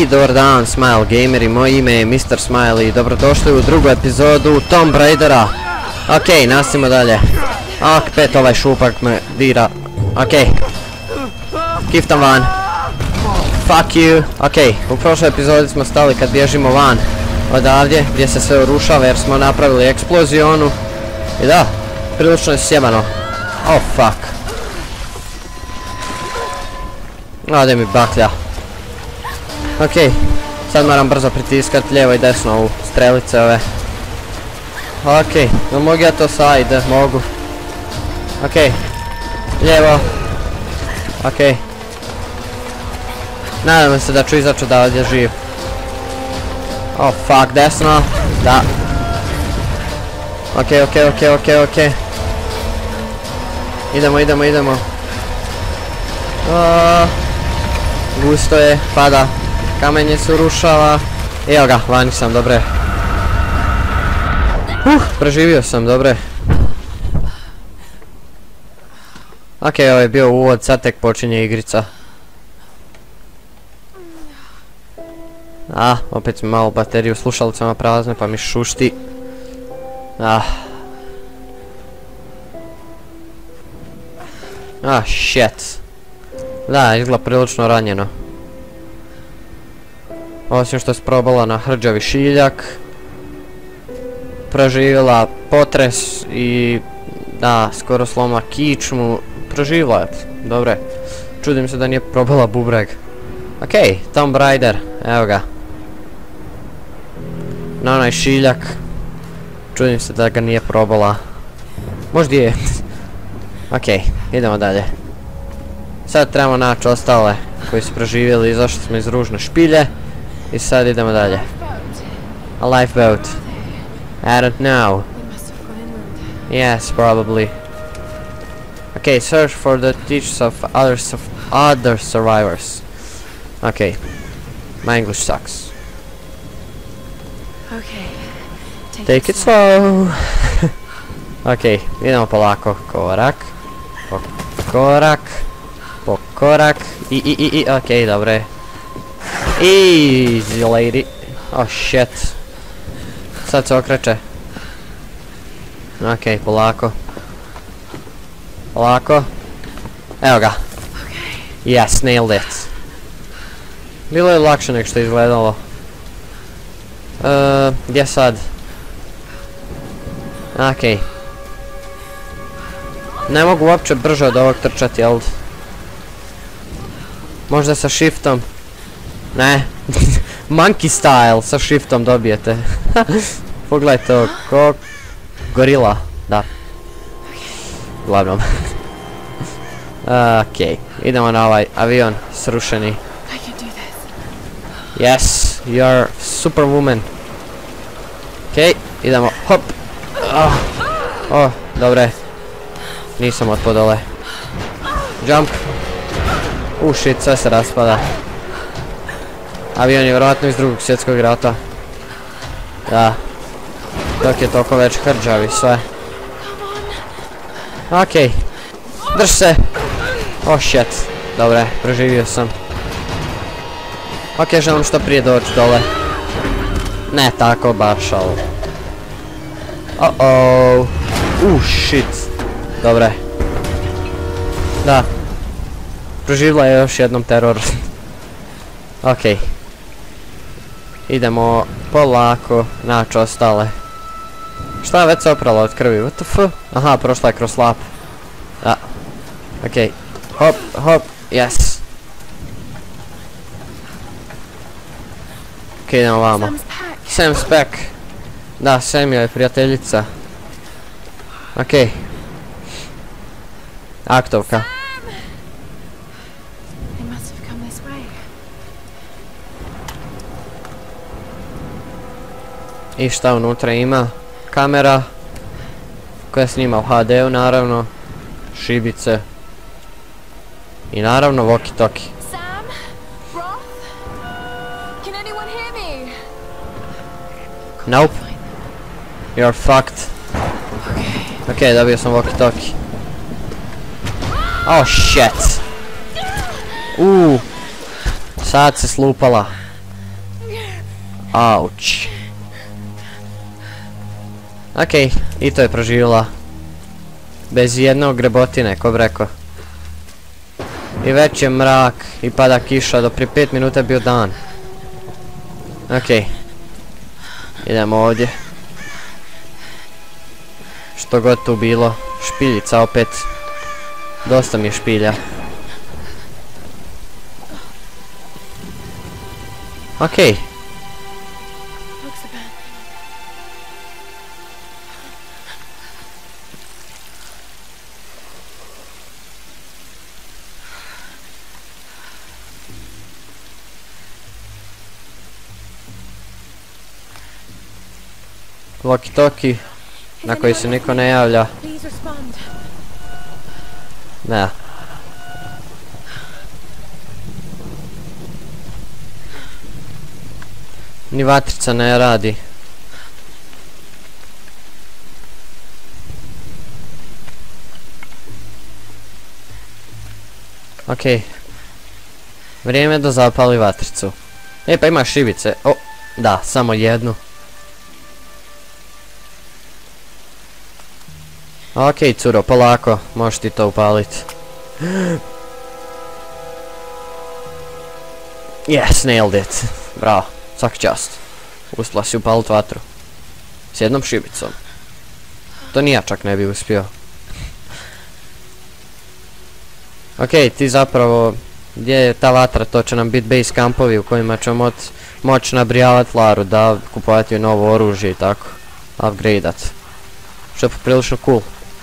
I dobar dan Smile Gameri, moje ime je Mr. Smile i dobrodošli u drugu epizodu Tomb Raidera. Okej, nastavimo dalje. Pet ovaj šupak me dira. Okej. Kiftam van. Fuck you. Okej, u prošloj epizodi smo stali kad bježimo van odavdje gdje se sve urušava jer smo napravili eksploziju onu. I da, prilično je sjebano. Oh fuck. Ode mi baklja. Okej, sad moram brzo pritiskat lijevo i desno ovu strelice ove. Okej, no mogu ja to sad, mogu. Okej, lijevo. Okej. Nadam se da ću izaći odavdje živ. Oh fuck, desno. Da. Okej. Idemo. Gusto je, pada. Kamenje se urušava. Evo ga, vani sam, dobre. Preživio sam, dobre. Okej, ovo je bio uvod, sad tek počinje igrica. Opet mi malo bateriju slušalicama prazne pa mi šušti. Shit. Da, izgleda prilično ranjeno. Osim što je probala na hrđavi šiljak. Preživjela potres i... da, skoro sloma kičmu. Preživjela je, dobre. Čudim se da nije probala bubreg. Okej, Tomb Raider, evo ga. Na onaj šiljak. Čudim se da ga nije probala. Možda je. Okej, idemo dalje. Sad trebamo naći ostale koji su preživjeli, izašli smo iz ružne špilje. I sad idemo dalje. A lifeboat. I don't know. Yes, probably. Okay, search for the teachers of other survivors. Okay. My English sucks. Okay. Take it slow. Okay, idemo polako. Korak. Po korak. Po korak. Okay, dobre. Easy lady. Oh shit. Sad se okreće. Okej, polako. Polako. Evo ga. Yes, nailed it. Bilo je lakše nego što je izgledalo. Gdje sad? Okej. Ne mogu uopće brže od ovog trčati, jel? Možda sa shiftom. Ne. Monkey style sa shiftom dobijete. Pogledajte ovo, ko... gorila, da. Uglavnom. Okej, idemo na ovaj avion srušeni. Yes, you're superwoman. Okej, idemo, hop. Dobre. Nisam otpao dole. Jump. Shit, sve se raspada. Avion je vjerojatno iz Drugog svjetskog rata. Da. Dok je toliko već hrđavi sve. Okej. Drž se. Oh shit. Dobre, preživio sam. Okej, želim što prije doći dole. Ne tako baš, ali... shit. Dobre. Da. Preživila je još jednom teror. Okej. Idemo polako naći ostale. Šta je već se oprala od krvi? What the f? Aha, prošla je kroz slap. Da. Okej. Hop. Yes. Okej, idemo vamo. Sam Speck. Da, Sam je prijateljica. Okej. Aktovka. I šta unutra ima? Kamera koja snima u HD-u, naravno. Šibice. I naravno walkie-talkie. Nope. You're fucked. Okej, dobio sam walkie-talkie. Oh shit. Sad se slupala. Auć. Okej, i to je proživjela. Bez jednog grebotine, ko bi rekao. I već je mrak i pada kiša, do prije 5 minuta je bio dan. Okej. Idemo ovdje. Što god tu bilo. Špiljica opet. Dosta mi je špilja. Okej. Walkie-talkie, na koji se niko ne javlja. Da. Ni vatrica ne radi. Okej. Vrijeme da zapali vatricu. E pa ima šibice. O, da, samo jednu. Okej, curo, polako, možeš ti to upaliti. Yes, nailed it. Bravo, svaki čast. Uspjela si upaliti vatru. S jednom šibicom. To ni ja čak ne bi uspio. Okej, ti zapravo, gdje je ta vatra, to će nam biti base kampovi u kojima ćemo moći nabrijavati Laru, da kupovati novo oružje i tako. Upgradeat. Što je poprilično cool.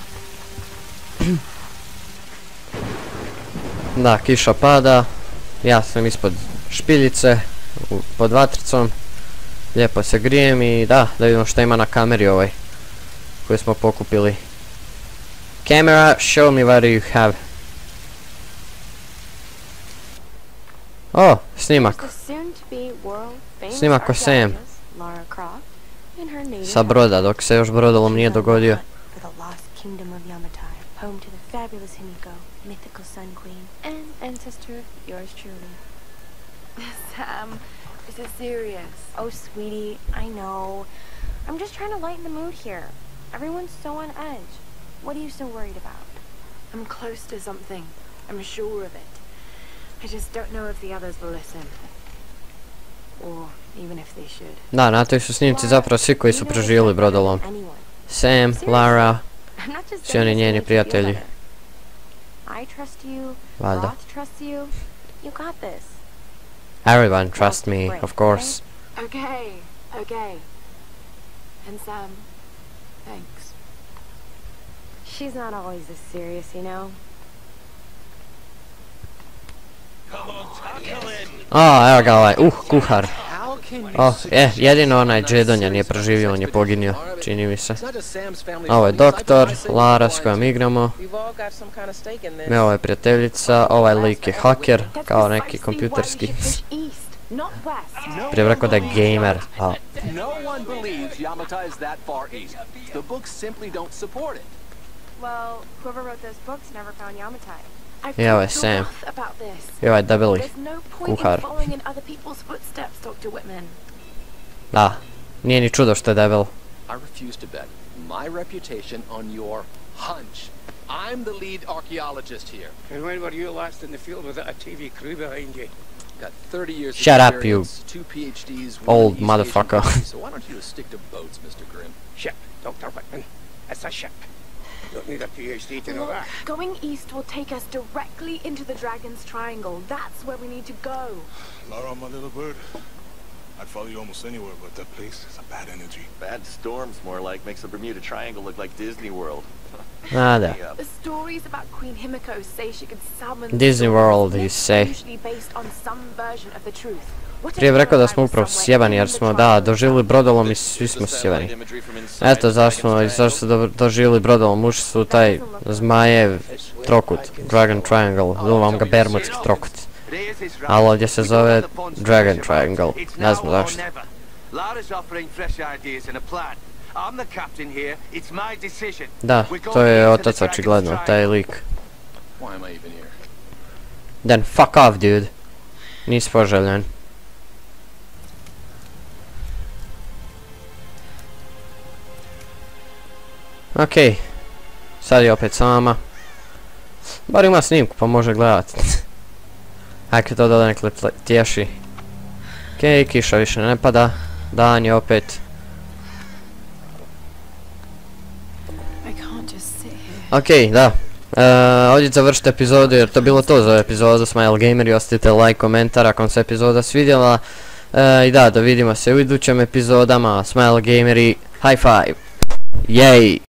Da, kiša pada. Ja sam ispod špiljice, pod vatricom. Lijepo se grijem i da vidimo što ima na kameri ovoj koju smo pokupili. Camera, show me what you have. O, snimak. Snimak o Sam. Sa broda, dok se još brodolom nije dogodio. Home to the fabulous Himiko, mythical Sun Queen, and ancestor of yours truly. Sam, is it serious? Oh, sweetie, I know. I'm just trying to lighten the mood here. Everyone's so on edge. What are you so worried about? I'm close to something. I'm sure of it. I just don't know if the others will listen. Or even if they should. Da, na toj su snimci zapravo svi koji su preživjeli brodolom. Sam, Lara, svi oni njeni prijatelji. Valjda. Everyone trusts me, of course. Okay, okay. And Sam, thanks. She's not always this serious, you know. A, evo ga ovaj, kuhar. Jedino onaj Jedonja nije preživio, on je poginio, čini mi se. Ovo je doktor, Lara s kojom igramo. Ovo je prijateljica, ovaj lik je haker, kao neki kompjuterski. Prije rekao da je gamer. I ovo je Sam. I ovo je debeli kuhar. Da, nije ni čudo što je debel. I'm the lead archaeologist here. And when were you last in the field without a TV crew behind you? Got 30 years Shut of up, you experience, 2 PhDs, old motherfucker. So why don't you stick to boats, Mr. Grimm? Ship, Dr. Whitman. It's a ship. You don't need a PhD to know that. Going east will take us directly into the Dragon's Triangle. That's where we need to go. Lara, my little bird. I'd follow you almost anywhere, but that place is a bad energy. Bad storms, more like, makes the Bermuda Triangle look like Disney World. Nada. The stories about Queen Himiko say she could summon Disney World, you say. usually based on some version of the truth. Prije bih rekao da smo upravo sjebani jer smo, da, doživjeli brodolom i svi smo sjebani. Eto zašto smo doživjeli brodolom, ušli su taj zmajev trokut, Dragon Triangle, zove vam ga Bermudski trokut. Ali ovdje se zove Dragon Triangle, ne znam zašto. Da, to je otac očigledno, taj lik. Then fuck off, dude. Nisi poželjen. Okej. Sad je opet sama. Bar ima snimku pa može gledat. Hajde to da nekle tješi. Okej, kiša više ne pada. Dan je opet. Okej, da. Ovdje završite epizodu jer to bilo to za epizodu Smile Gameri. Ostavite like, komentar ako vam se epizoda svidjela. I da vidimo se u idućim epizodama. Smile Gameri, high five. Jej!